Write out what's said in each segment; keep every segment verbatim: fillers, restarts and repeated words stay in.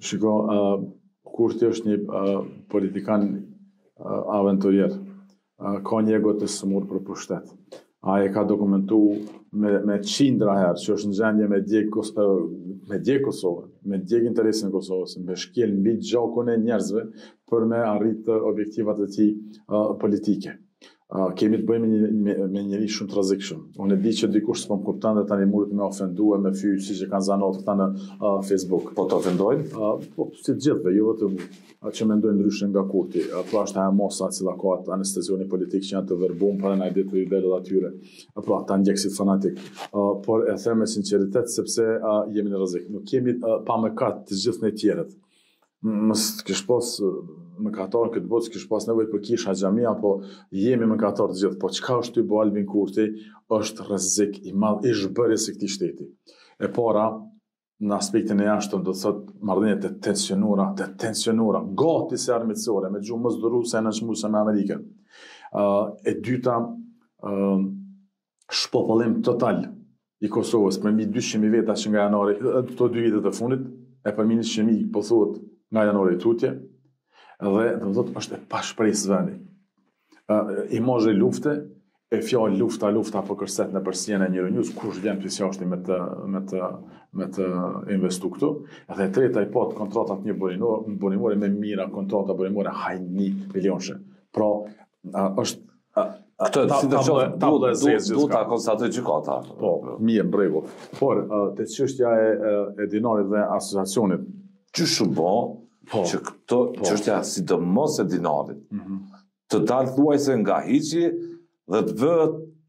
Shiko, uh, Kurti është një uh, politikan uh, aventurier. Uh, ka një ego të sëmur për pushtet. Ai e ka dokumentu me, me qindra herë që është në gjendje me djeg, uh, me djeg Kosovën, me djeg interesin e Kosovës, me shkel mbi gjakun e njerëzve për me arrit objektivat e tij uh, politike. Uh, kemi të bëjmë një, me, me njëri shumë të rrezikshëm. Unë e di që dikush s'po më kupton dhe tani muret me ofendu e me fyj si që kanë zanot këta në uh, Facebook. Po të ofendojnë? Uh, po, si të gjithve, jo vetëm uh, që mendojnë ndryshe nga Kurti. Uh, pra është ajo mosa cila ka atë anestezioni politik që janë të verbum për e na i ditë të i delë atyre. Uh, pra ata ndjekësit fanatik. Uh, por e them me sinqeritet sepse uh, jemi në rrezik. Nuk kemi uh, pa mëkat të gjithë në tjerët. Mos kish pas mëkatar këtë botë, kish pas nevojë për kisha xhamia, apo jemi mëkatar të gjithë. Po çka është ty bo Albin Kurti është rrezik i madh i zhbërjes së këtij shteti. E para, në aspektin e jashtëm do të thotë marrëdhënie të tensionuara, të tensionuara, gati se armiqësore, me gjuhë mosdoruese e nënçmuese me Amerikën. Uh, e dyta, uh, shpopullim total i Kosovës për mbi dyqind mijë veta që nga janari, këto dy vitet e fundit, e për mbi njëqind mijë po thuhet nga janari tutje, dhe do të thotë është e pashpresë vendi. Uh, imazhe lufte, e fjalë lufta, lufta po kërset në përsien e Euronews, kush vjen pjesë jashtë me të me të me të investu këtu. Edhe e treta i pat kontratat një burimore, burimore me mira, kontrata burimore hajni milionshë. Pra, uh, është uh, Këtë, si të qoftë, duhet ta konstatoj gjykata. Po, mirë, në rregull. Por, uh, te çështja e, e dinarit dhe asociacionit, Qysh u bë Po, që këto çështja sidomos e dinarit mm -hmm. të dalë thuajse nga hiqi dhe të vë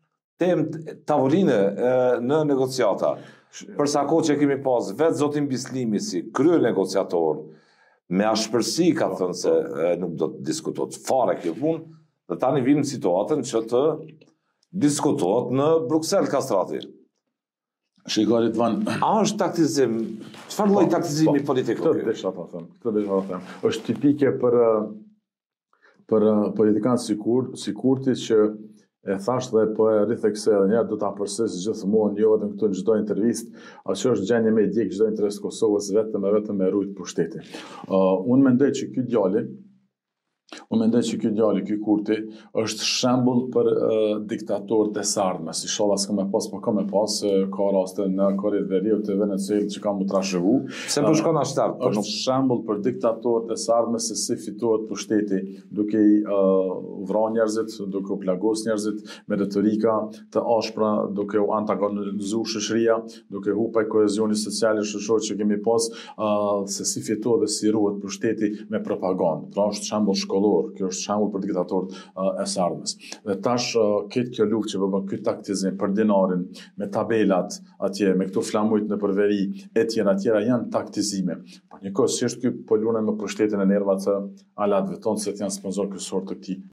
temë tavoline në negociata. Për sa kohë që kemi pas vetë zotin Bislimi si krye negociator, me ashpërsi ka thënë se e, nuk do të diskutohet fare kjo punë, dhe tani vim në situatën që të diskutohet në Bruxelles kastrati. Shikarit van, A është taktizim? Çfarë lloj taktizimi politik? Këtë desha ta them. Këtë desha ta them. Është tipike për për politikanë si kur, si Kurti që e thash dhe po e rithekse edhe një herë do ta përsëris gjithmonë, jo vetëm këtu në çdo intervistë, atë që është gjendje me djeg çdo interes të Kosovës vetëm e vetëm me rujt pushtetin. Uh, unë mendoj që ky djali Unë mendoj që ky djali, ky Kurti, është shembull për uh, diktatorët e sardhmes. Inshallah s'ka më pas, po ka më pas, uh, ka raste në Korrinë e Veriut të Venezuelës që kanë më trashëgu. Pse po shkon ashtar? Uh, është nuk... shembull për diktatorët e sardhmes se si fitohet pushteti, duke i uh, vrarë njerëzit, duke u plagos njerëzit me retorika të ashpra, duke u antagonizuar shoqëria, duke humbur kohezioni social shoqëror që kemi pas, uh, se si fitohet dhe si ruhet pushteti me propagandë. Pra është shembull shkollor. Kjo është shembull për diktatorët uh, e sardhmes. Dhe tash uh, këtë kjo luftë që bën ky taktizim për dinarin, me tabelat atje, me këto flamujt në përveri, e tjera tjera janë taktizime. Po njëkohësisht ky po lunë me pushtetin e nervat të alatëve tonë se janë sponsor kryesor të këtij